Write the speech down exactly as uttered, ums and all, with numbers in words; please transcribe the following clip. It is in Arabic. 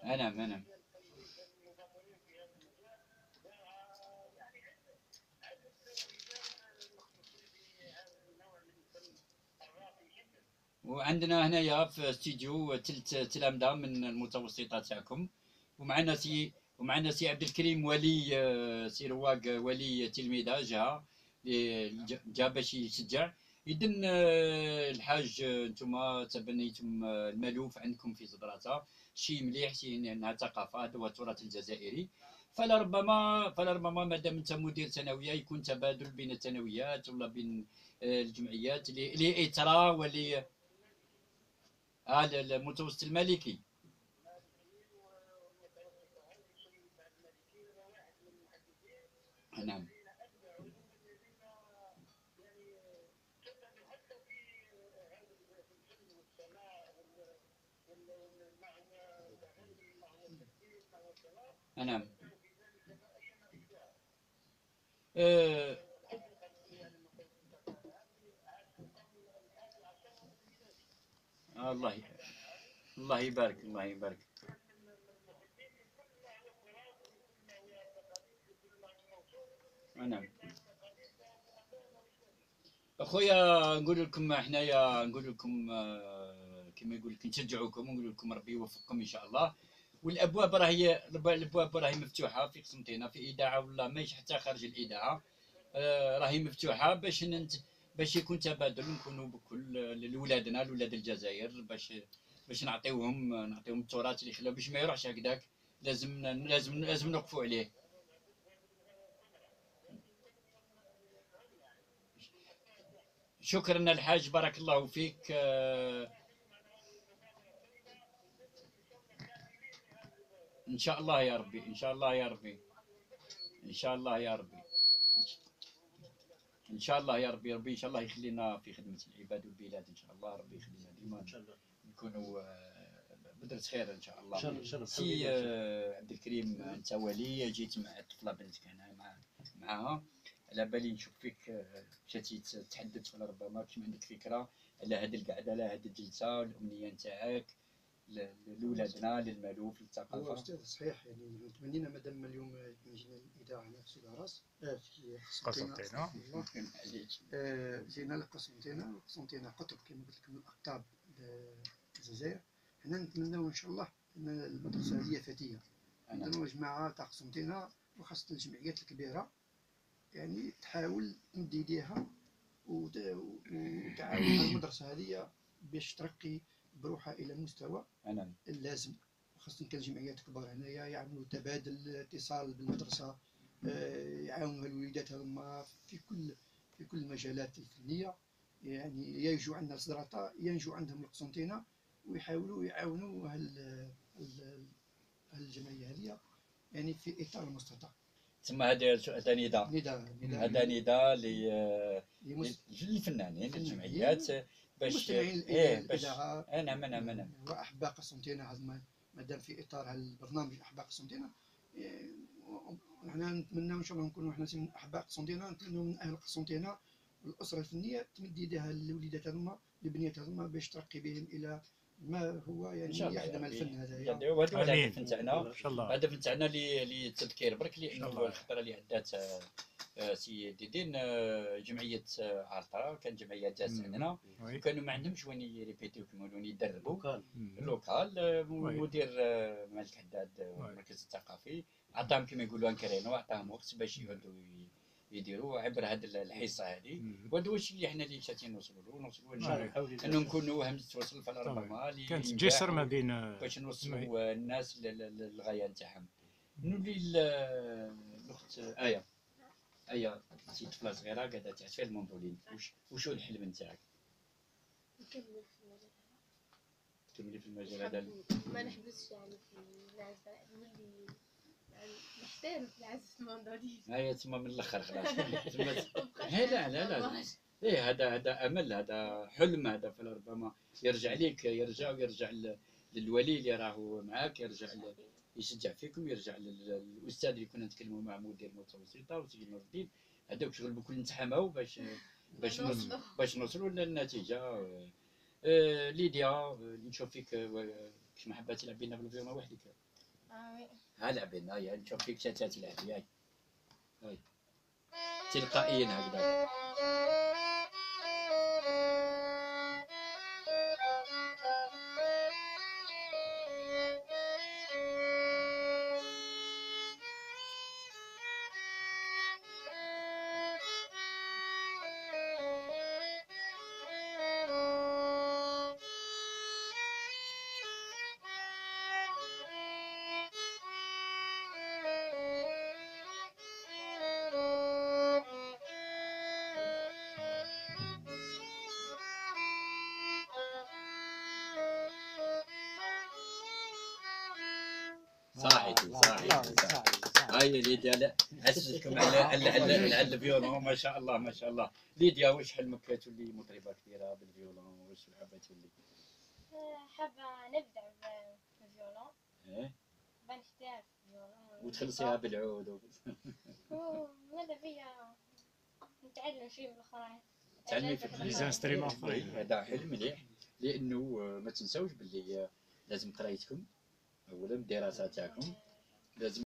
نعم نعم. وعندنا هنايا في استديو تلت تلامذة من المتوسطة تاعكم، ومعنا سي ومعنا سي عبد الكريم ولي، آه، سي رواق ولي تلميذة جا جا باش يشجع. إذن آه، الحاج، آه، نتوما تبنيتم آه، المألوف عندكم في زدراتا، شي مليح، شي انها ثقافة، هذا هو التراث الجزائري. فلربما فلربما مادام انت مدير ثانوية يكون تبادل بين الثانويات ولا بين آه، الجمعيات لإثراء ول اه المتوسط الملكي. نعم نعم. آه الله الله يبارك، الله يبارك. نعم اخويا، نقول لكم حنايا، نقول لكم آه، كما يقول لك نشجعوكم ونقول لكم ربي يوفقكم ان شاء الله. والابواب راهي الابواب راهي مفتوحه في قسنطينه، في اذاعه ولا ماشي حتى خارج الاذاعه. آه، راهي مفتوحه باش ننت باش يكون تبادل، نكونوا بكل لولادنا لولاد الجزائر، باش باش نعطيوهم نعطيوهم التراث اللي خلاو باش ما يروحش هكذاك. لازم لازم لازم نوقفوا عليه. شكرا الحاج، بارك الله فيك. آه، ان شاء الله يا ربي، ان شاء الله يا ربي، ان شاء الله يا ربي، ان شاء الله يا ربي. ربي ان شاء الله يخلينا في خدمه العباد والبلاد، ان شاء الله ربي يخلينا ديما نكونوا آه، بدرة خير ان شاء الله. شرف شرف سي آه، عبد الكريم، انت ولي جيت مع الطفله بنتك هنا مع معها، على بالي نشوف فيك آه، مشيتي تتحدث، ولا ربما كنت عندك فكره على هذه القعده، على هذه الجلسه، الامنيه نتاعك لولادنا، للمالوف، هو للثقافه. استاذ صحيح، يعني تمنينا مادام اليوم جينا الاذاعه هنا في سيدي راس، آه، في قسنطينه، قسنطينة. استغفر الله. آه، جينا لقسنطينه، قسنطينه قطب كما قلت لك من اقطاب الجزائر. حنا نتمناو ان شاء الله ان المدرسه هذه فتيه، عندنا جماعه تاع قسنطينه وخاصه الجمعيات الكبيره، يعني تحاول تمد يديها وتعاون مع المدرسه هذه باش ترقي بروحها الى مستوى نعم اللازم. خاصة كان جمعيات كبار هنايا يعملوا تبادل اتصال بالمدرسة، آه، يعاونوا الوليدات هذوما في كل في كل المجالات الفنية، يعني يجوا عندنا لصدراطة، ينجوا عندهم القسنطينة، ويحاولوا يعاونوا هال الجمعية هذه يعني في إطار المستطاع. ثم هذا هذا نداء، نداء هذا نداء للفنانين، للجمعيات، باش مستمعين ايه باش الإذاعة. نعم نعم نعم. وأحباء قسنطينة هذوما مادام في إطار هالبرنامج أحباء قسنطينة، وحنا نتمناو إن شاء الله نكونوا حنا من أحباء قسنطينة، نتمناو من أهل قسنطينة والأسرة الفنية تمد يدها للوليدات هذوما، للبنيات هذوما، باش ترقي بهم إلى ما هو يعني يخدم الفن هذايا. وهذا الهدف نتاعنا، الهدف نتاعنا للتذكير برك، لانه الخطره اللي عدات سي ديدين جمعيه عرطه، كان جمعيه جات عندنا وكانوا ما عندهمش وين يريبيتيو، كما يقولون يدربوا اللوكال. مدير مالك حداد المركز الثقافي عطاهم كما يقولوا انكرينو، عطاهم وقت باش يقعدوا يديروا عبر هذه الحصه هذه. وهذا هو الشيء اللي حنا اللي شاتين نوصلوا له، نوصلوا انه نكونوا همزه توصل، فربما كانت جسر ما بين باش نوصلوا الناس للغايه نتاعهم. نولي الاخت ايه. ايه شي طفله صغيره قاعده تعس في الموندولين، وش وشو الحلم نتاعك؟ نكمل في المجال هذا، تكملي في المجال هذا، ما نحبسش يعني في العزف، نولي يعني نحترف في العزف الموندولين. هيا تما من الاخر خلاص. لا لا لا ايه، هذا هذا امل، هذا حلم، هذا فربما يرجع ليك، يرجع ويرجع للولي اللي راهو معاك، يرجع يشجع فيكم، يرجع للاستاذ اللي كنا نتكلموا مع مدير المتوسطه وسيدي نور الدين. هذاك شغل بكل نتحماو باش باش نوصلوا باش نوصلوا للنتيجه. آه ليديا، نشوف فيك كش محبه تلعب بينا بالفيوما وحدك. آمين. ها لعبي لنا، يا نشوف فيك شاتات تلعبي. هاي هاي تلقائيا هكذا. صاحيتي صاحيتي صاحيتي. هاي ليديا، لا عسلكم على على على على الفيولون. ما شاء الله ما شاء الله. ليديا واش حلمك تولي مطربه كبيره بالفيولون؟ واش حابه تولي؟ حابة نبدع بالفيولون. ايه بنحترف الفيولون. وتخلصيها بالعود و... ماذا بيا نتعلم شيء من الآخرين. تعلمي في لي زانستريمون وي، هذا حلم مليح، لانه ما تنساوش باللي لازم قرايتكم اولا، الدراسه تاعكم لازم